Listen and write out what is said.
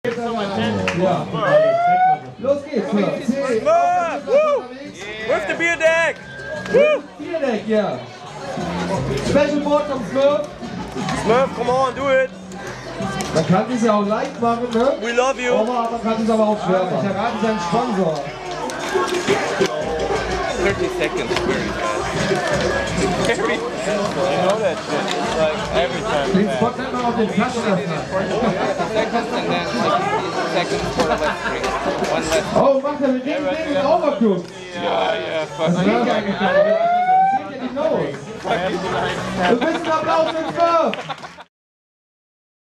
Ja. Los geht's. Smurf! Woo! With the beer deck! Woo! Beer deck, ja. Special Board vom Smurf. Smurf, come on, do it! Man kann es ja auch leicht machen, ne? We love you! Aber man kann es aber auch schwer machen. Ich errate seinen Sponsor. 30 seconds, very fast. Very fast. You know that shit. It's like every time. Den Spot nennt man auf den Taschenöffner. 30 seconds and then 60 seconds for a left drink. One left. Oh, macht er mit dem Ding Overcooked? Yeah, fuck. Das geht ja nicht. Das geht ja nicht los. Du bist ein Applaus für den Smurf.